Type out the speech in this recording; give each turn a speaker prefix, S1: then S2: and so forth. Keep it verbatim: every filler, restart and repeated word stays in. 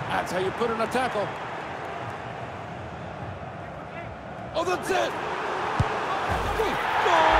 S1: That's how you put in a tackle. Oh, that's it! Goal!